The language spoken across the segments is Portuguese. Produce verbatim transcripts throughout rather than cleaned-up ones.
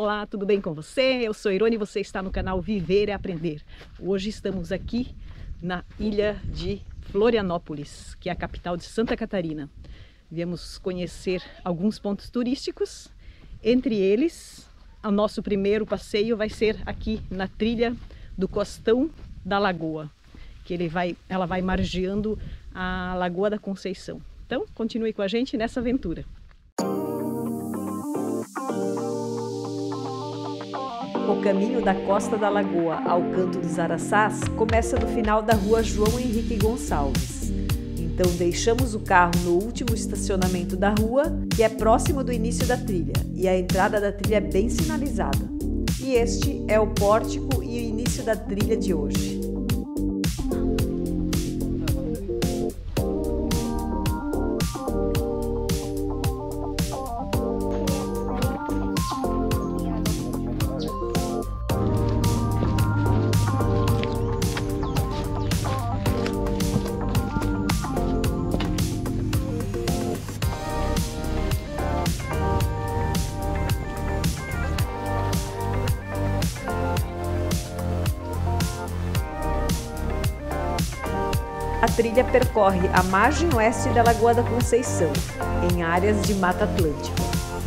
Olá, tudo bem com você? Eu sou Irone e você está no canal Viver e Aprender. Hoje estamos aqui na ilha de Florianópolis, que é a capital de Santa Catarina. Viemos conhecer alguns pontos turísticos, entre eles, o nosso primeiro passeio vai ser aqui na trilha do Costão da Lagoa, que ele vai, ela vai margeando a Lagoa da Conceição. Então, continue com a gente nessa aventura. O caminho da Costa da Lagoa ao Canto dos Araçás começa no final da rua João Henrique Gonçalves. Então deixamos o carro no último estacionamento da rua, que é próximo do início da trilha, e a entrada da trilha é bem sinalizada. E este é o pórtico e o início da trilha de hoje. A trilha percorre a margem oeste da Lagoa da Conceição, em áreas de Mata Atlântica.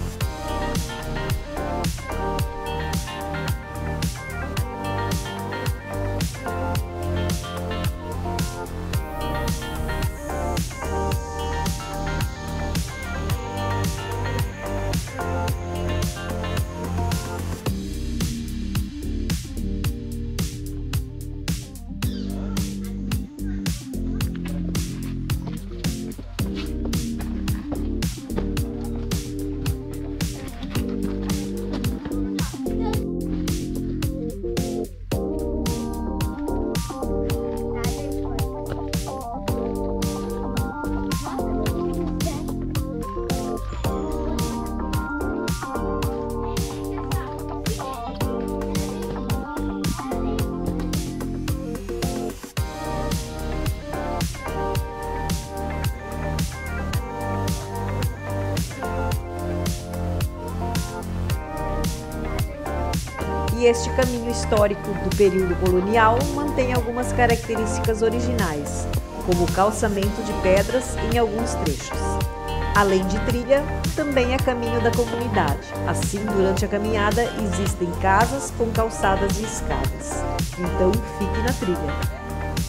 E este caminho histórico do período colonial mantém algumas características originais, como o calçamento de pedras em alguns trechos. Além de trilha, também é caminho da comunidade. Assim, durante a caminhada, existem casas com calçadas e escadas. Então, fique na trilha.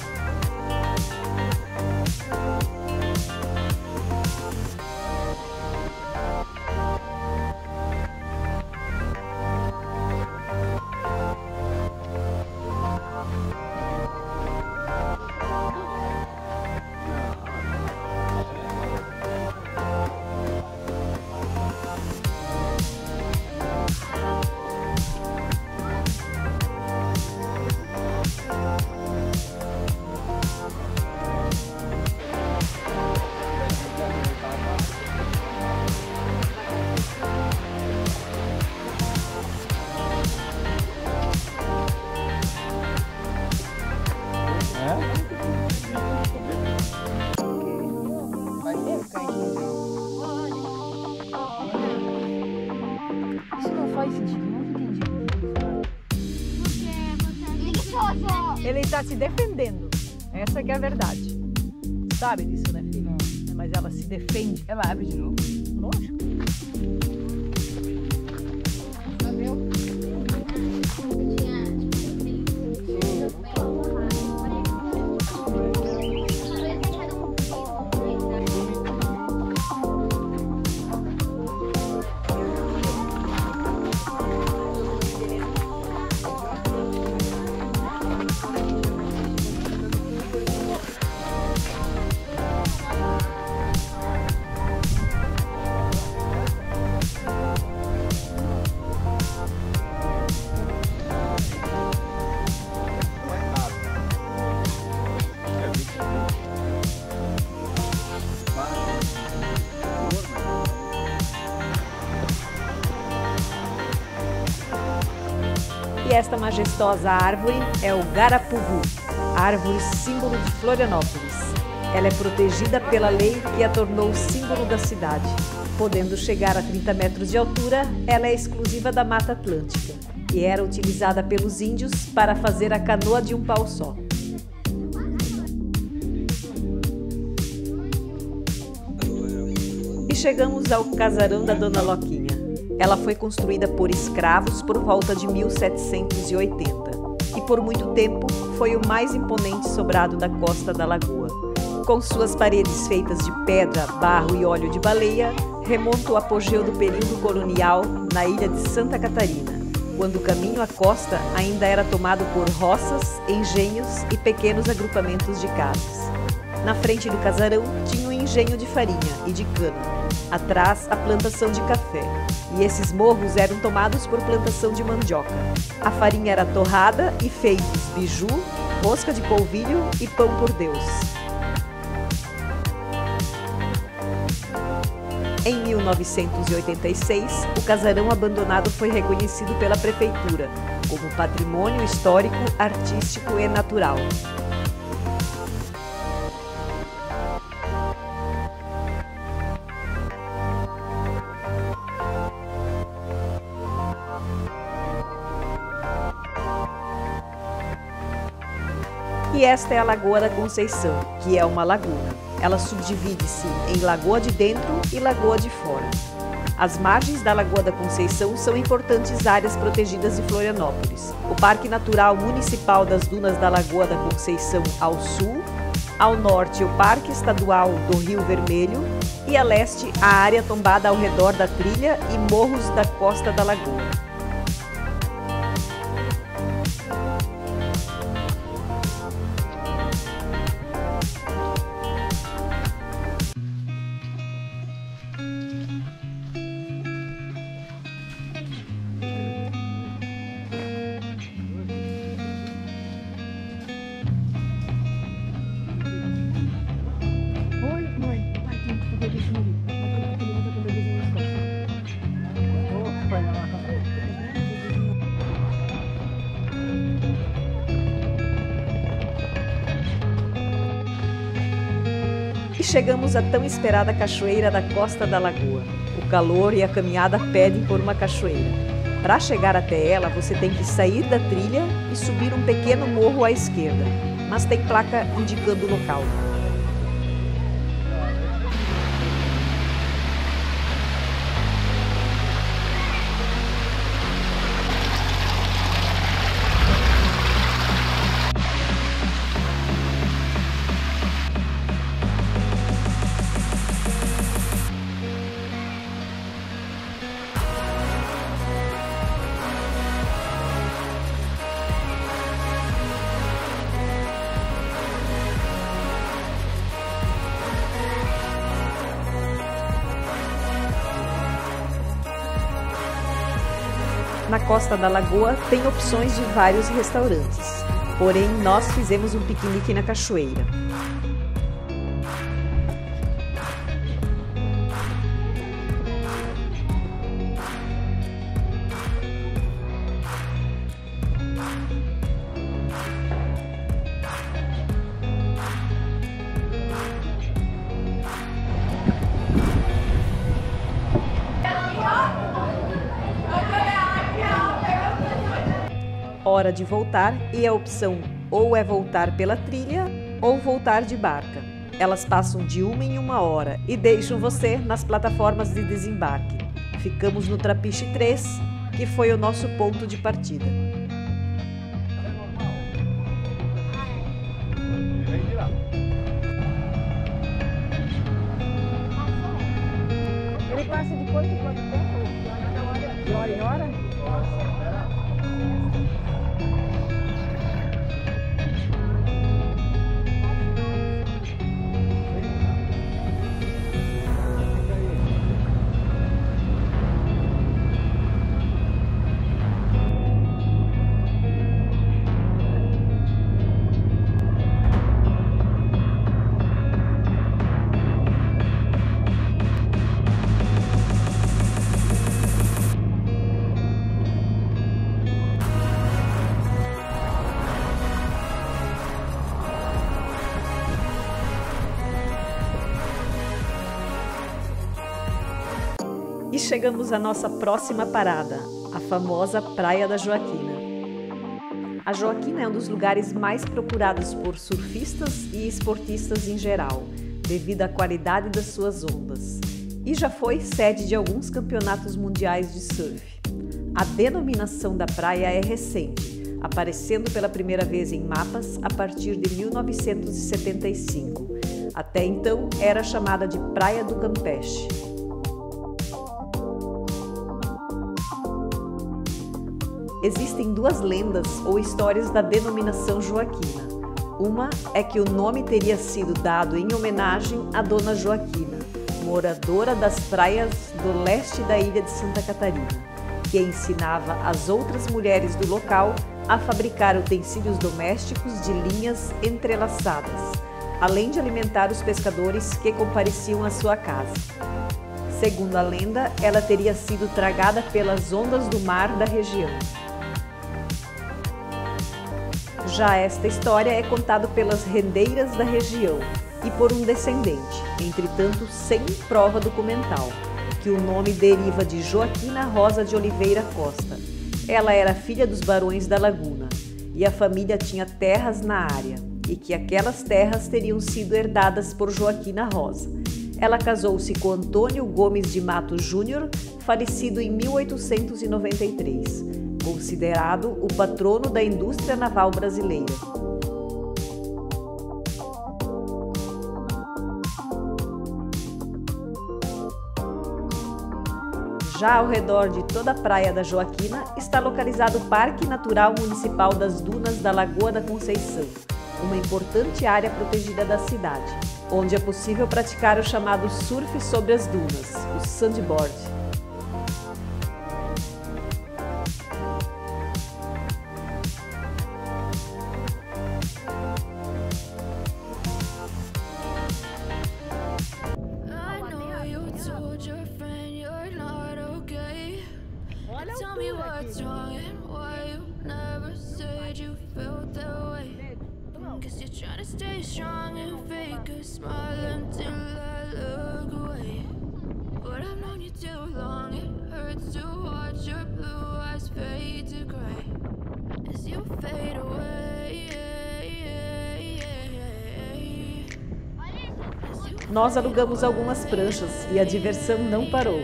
Isso não faz sentido, não entendi. Ele está se defendendo. Essa que é a verdade. Sabe disso, né, filho? Não. Mas ela se defende. Ela abre de novo? Lógico. E esta majestosa árvore é o Garapuvu, árvore símbolo de Florianópolis. Ela é protegida pela lei que a tornou símbolo da cidade. Podendo chegar a trinta metros de altura, ela é exclusiva da Mata Atlântica e era utilizada pelos índios para fazer a canoa de um pau só. E chegamos ao casarão da Dona Loquinha. Ela foi construída por escravos por volta de mil setecentos e oitenta e por muito tempo foi o mais imponente sobrado da costa da lagoa. Com suas paredes feitas de pedra, barro e óleo de baleia, remonta o apogeu do período colonial na ilha de Santa Catarina, quando o caminho à costa ainda era tomado por roças, engenhos e pequenos agrupamentos de casas. Na frente do casarão tinha um engenho de farinha e de cana. Atrás, a plantação de café. E esses morros eram tomados por plantação de mandioca. A farinha era torrada e feitos biju, rosca de polvilho e pão por Deus. Em mil novecentos e oitenta e seis, o casarão abandonado foi reconhecido pela prefeitura como patrimônio histórico, artístico e natural. E esta é a Lagoa da Conceição, que é uma laguna. Ela subdivide-se em Lagoa de Dentro e Lagoa de Fora. As margens da Lagoa da Conceição são importantes áreas protegidas de Florianópolis. O Parque Natural Municipal das Dunas da Lagoa da Conceição ao sul, ao norte o Parque Estadual do Rio Vermelho e a leste a área tombada ao redor da trilha e morros da costa da lagoa. E chegamos à tão esperada cachoeira da costa da lagoa. O calor e a caminhada pedem por uma cachoeira. Para chegar até ela, você tem que sair da trilha e subir um pequeno morro à esquerda, mas tem placa indicando o local. Na costa da lagoa tem opções de vários restaurantes, porém nós fizemos um piquenique na cachoeira. Hora de voltar e a opção ou é voltar pela trilha ou voltar de barca. Elas passam de uma em uma hora e deixam você nas plataformas de desembarque. Ficamos no Trapiche três, que foi o nosso ponto de partida. Ele passa de quanto em quanto tempo? De hora em hora? chegamos à nossa próxima parada, a famosa Praia da Joaquina. A Joaquina é um dos lugares mais procurados por surfistas e esportistas em geral, devido à qualidade das suas ondas, e já foi sede de alguns campeonatos mundiais de surf. A denominação da praia é recente, aparecendo pela primeira vez em mapas a partir de mil novecentos e setenta e cinco. Até então, era chamada de Praia do Campeche. Existem duas lendas ou histórias da denominação Joaquina. Uma é que o nome teria sido dado em homenagem à Dona Joaquina, moradora das praias do leste da ilha de Santa Catarina, que ensinava as outras mulheres do local a fabricar utensílios domésticos de linhas entrelaçadas, além de alimentar os pescadores que compareciam à sua casa. Segundo a lenda, ela teria sido tragada pelas ondas do mar da região. Já esta história é contada pelas rendeiras da região e por um descendente, entretanto sem prova documental, que o nome deriva de Joaquina Rosa de Oliveira Costa. Ela era filha dos barões da Laguna e a família tinha terras na área, e que aquelas terras teriam sido herdadas por Joaquina Rosa. Ela casou-se com Antônio Gomes de Matos Júnior, falecido em mil oitocentos e noventa e três, considerado o patrono da indústria naval brasileira. Já ao redor de toda a Praia da Joaquina está localizado o Parque Natural Municipal das Dunas da Lagoa da Conceição, uma importante área protegida da cidade, onde é possível praticar o chamado surf sobre as dunas, o sandboard. Guess you're trying to stay strong and fake a smile until I look away. But I've known you too long, it hurts to watch your blue eyes fade to gray as you fade away. Nós alugamos algumas pranchas e a diversão não parou.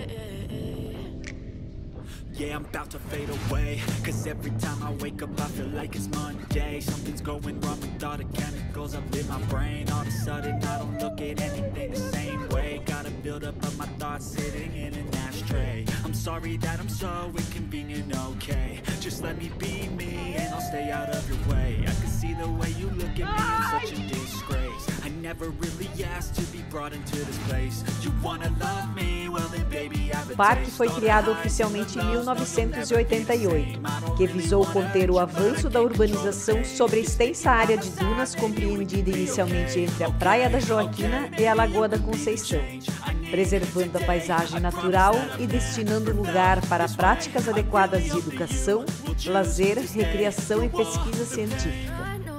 Yeah, I'm about to fade away, cause every time I wake up I feel like it's Monday. Something's going wrong with all the chemicals up in my brain. All of a sudden I don't look at anything the same way. Got a build up of my thoughts sitting in an ashtray. I'm sorry that I'm so inconvenient, okay. Just let me be me and I'll stay out of your way. I can see the way you look at me, I'm such a disgrace. I never really asked to be brought into this place. You wanna love me? Well then baby I have a taste. O parque foi criado oficialmente em mil novecentos e oitenta e oito, que visou conter o avanço da urbanização sobre a extensa área de dunas compreendida inicialmente entre a Praia da Joaquina e a Lagoa da Conceição, preservando a paisagem natural e destinando lugar para práticas adequadas de educação, lazer, recreação e pesquisa científica.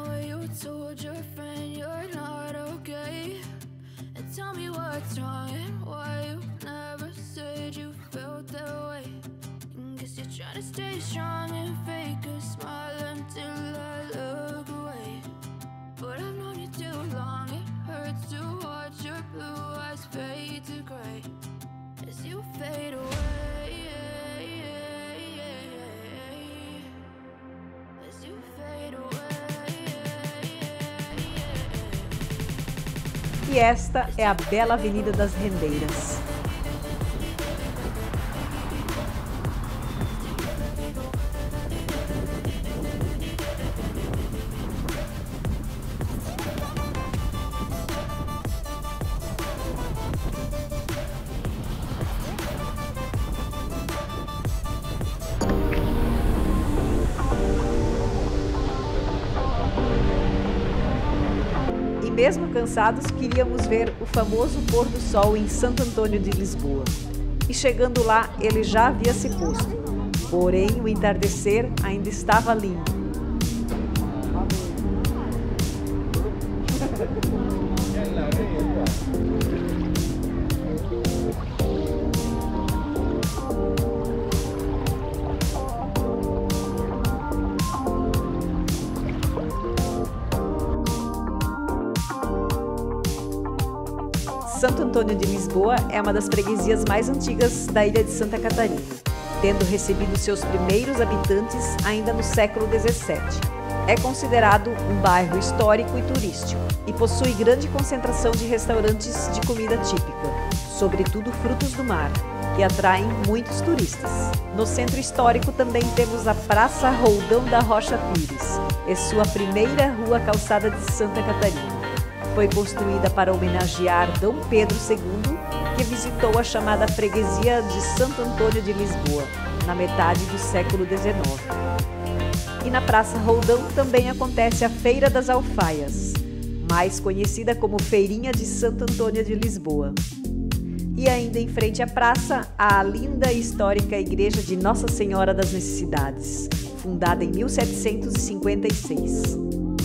Trying to stay strong and fake a smile until I look away. But I've known you too long, it hurts to watch your blue eyes fade to gray as you fade away. As you fade away. E esta é a bela Avenida das Rendeiras. Mesmo cansados, queríamos ver o famoso pôr do sol em Santo Antônio de Lisboa. E chegando lá, ele já havia se posto. Porém, o entardecer ainda estava lindo. Santo Antônio de Lisboa é uma das freguesias mais antigas da ilha de Santa Catarina, tendo recebido seus primeiros habitantes ainda no século dezessete. É considerado um bairro histórico e turístico e possui grande concentração de restaurantes de comida típica, sobretudo frutos do mar, que atraem muitos turistas. No centro histórico também temos a Praça Roldão da Rocha Pires, e sua primeira rua calçada de Santa Catarina. Foi construída para homenagear Dom Pedro segundo, que visitou a chamada freguesia de Santo Antônio de Lisboa, na metade do século dezenove. E na Praça Roldão também acontece a Feira das Alfaias, mais conhecida como Feirinha de Santo Antônio de Lisboa. E ainda em frente à praça, há a linda e histórica Igreja de Nossa Senhora das Necessidades, fundada em mil setecentos e cinquenta e seis.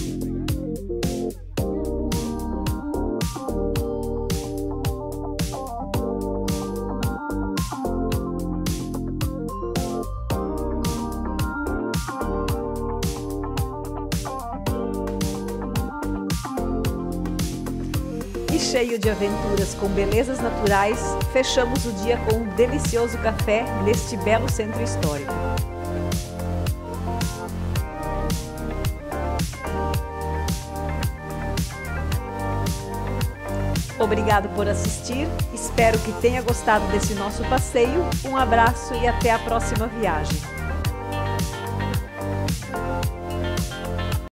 E cheio de aventuras com belezas naturais, fechamos o dia com um delicioso café neste belo centro histórico. Obrigado por assistir, espero que tenha gostado desse nosso passeio. Um abraço e até a próxima viagem.